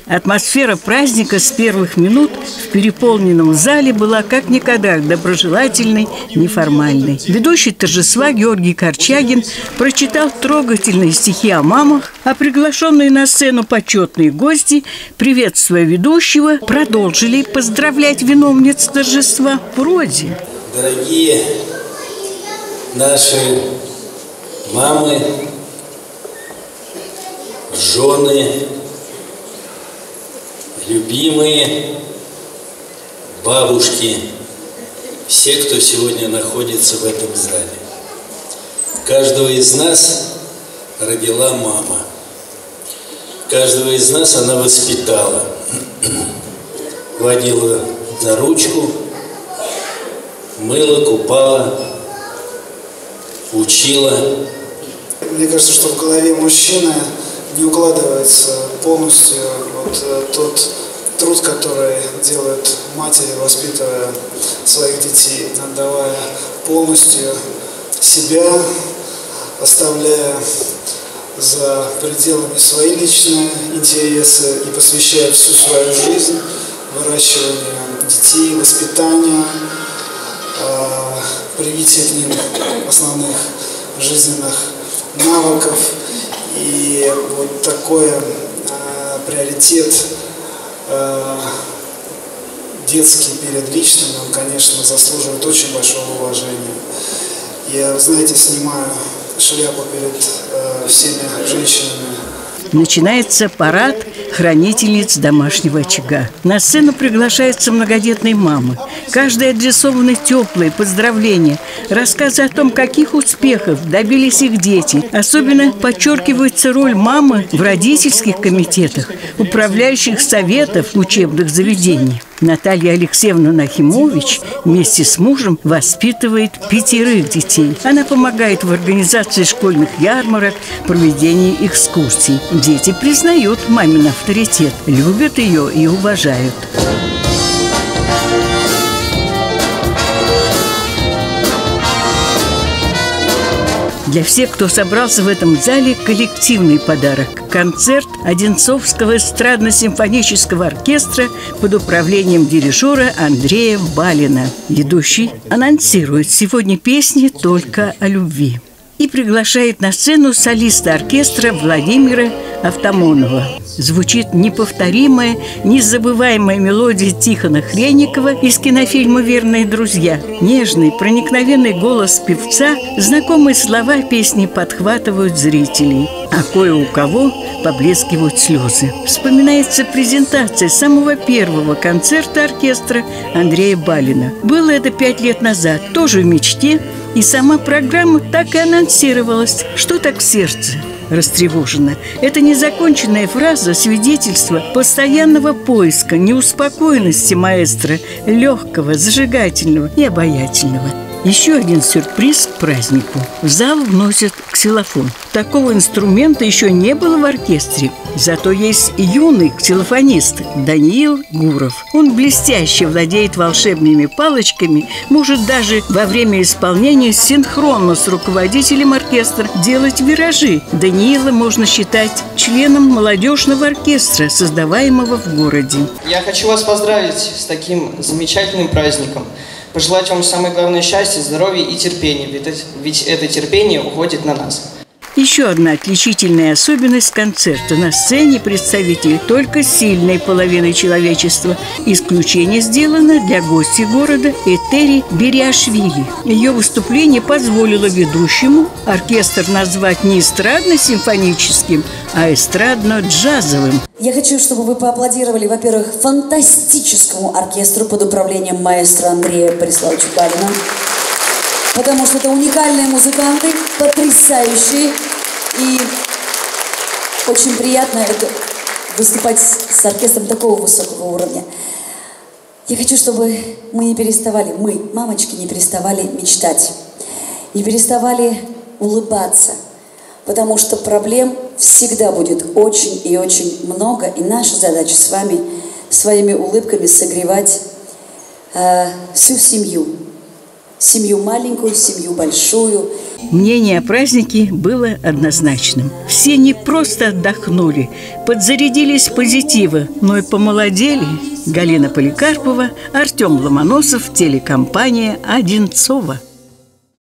Атмосфера праздника с первых минут в переполненном зале была как никогда доброжелательной, неформальной. Ведущий торжества Георгий Корчагин прочитал трогательные стихи о мамах, а приглашенные на сцену почетные гости, приветствуя ведущего, продолжили поздравлять виновниц торжества вроде: дорогие наши мамы, жены, любимые бабушки, все, кто сегодня находится в этом зале. Каждого из нас родила мама. Каждого из нас она воспитала, водила за ручку, мыла, купала, учила. Мне кажется, что в голове мужчины не укладывается полностью вот тот труд, который делают матери, воспитывая своих детей, отдавая полностью себя, оставляя за пределами свои личные интересы и посвящая всю свою жизнь выращиванию детей, воспитанию, привитию к ним основных жизненных навыков. И вот такой приоритет детский перед личным, он, конечно, заслуживает очень большого уважения. Я, знаете, снимаю шляпу перед всеми женщинами. Начинается парад хранительниц домашнего очага. На сцену приглашаются многодетные мамы. Каждой адресованы теплые поздравления, рассказы о том, каких успехов добились их дети. Особенно подчеркивается роль мамы в родительских комитетах, управляющих советов учебных заведений. Наталья Алексеевна Нахимович вместе с мужем воспитывает 5 детей. Она помогает в организации школьных ярмарок, проведении экскурсий. Дети признают мамин авторитет, любят ее и уважают. Для всех, кто собрался в этом зале, коллективный подарок – концерт Одинцовского эстрадно-симфонического оркестра под управлением дирижера Андрея Балина. Ведущий анонсирует сегодня песни только о любви и приглашает на сцену солиста оркестра Владимира Автомонова. Звучит неповторимая, незабываемая мелодия Тихона Хренникова из кинофильма «Верные друзья». Нежный, проникновенный голос певца, знакомые слова песни подхватывают зрителей, а кое у кого поблескивают слезы. Вспоминается презентация самого первого концерта оркестра Андрея Балина. Было это 5 лет назад, тоже в мечте, и сама программа так и анонсировалась. Что так в сердце растревожено? Это незаконченная фраза, свидетельство постоянного поиска, неуспокоенности маэстро, легкого, зажигательного и обаятельного. Еще один сюрприз к празднику. В зал вносят ксилофон. Такого инструмента еще не было в оркестре. Зато есть юный ксилофонист Даниил Гуров. Он блестяще владеет волшебными палочками, может даже во время исполнения синхронно с руководителем оркестра делать виражи. Даниила можно считать членом молодежного оркестра, создаваемого в городе. Я хочу вас поздравить с таким замечательным праздником. Пожелать вам самое главное счастья, здоровья и терпения, ведь это терпение уходит на нас. Еще одна отличительная особенность концерта. На сцене представители только сильной половины человечества. Исключение сделано для гостя города Этери Бериашвили. Ее выступление позволило ведущему оркестр назвать не эстрадно-симфоническим, а эстрадно-джазовым. Я хочу, чтобы вы поаплодировали, во-первых, фантастическому оркестру под управлением маэстро Андрея Бориславовича Балина. Потому что это уникальные музыканты, потрясающие. И очень приятно выступать с оркестром такого высокого уровня. Я хочу, чтобы мы не переставали, мы, мамочки, не переставали мечтать. Не переставали улыбаться. Потому что проблем всегда будет очень и очень много. И наша задача с вами своими улыбками согревать всю семью. Семью маленькую, семью большую. Мнение о празднике было однозначным. Все не просто отдохнули, подзарядились позитива, но и помолодели. Галина Поликарпова, Артем Ломоносов, телекомпания «Одинцово».